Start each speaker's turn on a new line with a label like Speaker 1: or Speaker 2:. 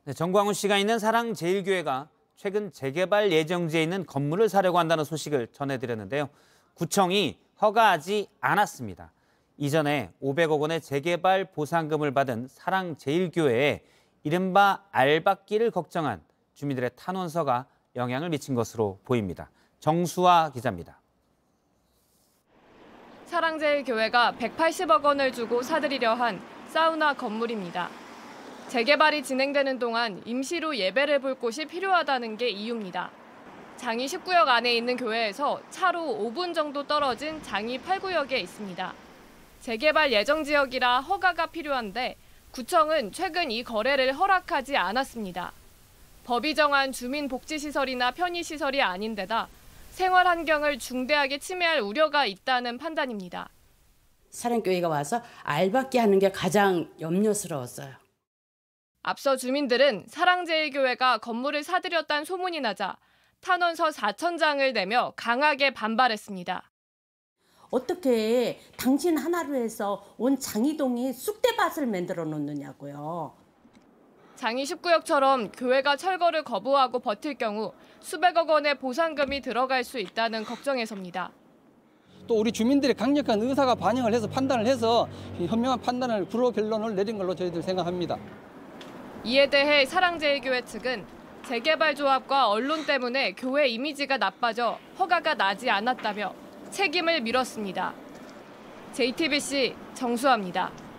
Speaker 1: 네, 정광훈 씨가 있는 사랑제일교회가 최근 재개발 예정지에 있는 건물을 사려고 한다는 소식을 전해드렸는데요. 구청이 허가하지 않았습니다. 이전에 500억 원의 재개발 보상금을 받은 사랑제일교회에 이른바 알박기를 걱정한 주민들의 탄원서가 영향을 미친 것으로 보입니다. 정수아 기자입니다.
Speaker 2: 사랑제일교회가 180억 원을 주고 사들이려 한 사우나 건물입니다. 재개발이 진행되는 동안 임시로 예배를 볼 곳이 필요하다는 게 이유입니다. 장이 19역 안에 있는 교회에서 차로 5분 정도 떨어진 장이 8구역에 있습니다. 재개발 예정 지역이라 허가가 필요한데 구청은 최근 이 거래를 허락하지 않았습니다. 법이 정한 주민복지시설이나 편의시설이 아닌데다 생활 환경을 중대하게 침해할 우려가 있다는 판단입니다.
Speaker 3: 사랑교회가 와서 알박기 하는 게 가장 염려스러웠어요.
Speaker 2: 앞서 주민들은 사랑제일교회가 건물을 사들였다는 소문이 나자 탄원서 4,000장을 내며 강하게 반발했습니다.
Speaker 3: 어떻게 당신 하나로 해서 온 장이동이 쑥대밭을 만들어 놓느냐고요.
Speaker 2: 장이 19역처럼 교회가 철거를 거부하고 버틸 경우 수백억 원의 보상금이 들어갈 수 있다는 걱정에서입니다.
Speaker 4: 또 우리 주민들의 강력한 의사가 반영을 해서 판단을 해서 현명한 판단을 불호 결론을 내린 걸로 저희들 생각합니다.
Speaker 2: 이에 대해 사랑제일교회 측은 재개발 조합과 언론 때문에 교회 이미지가 나빠져 허가가 나지 않았다며 책임을 밀었습니다. JTBC 정수아입니다.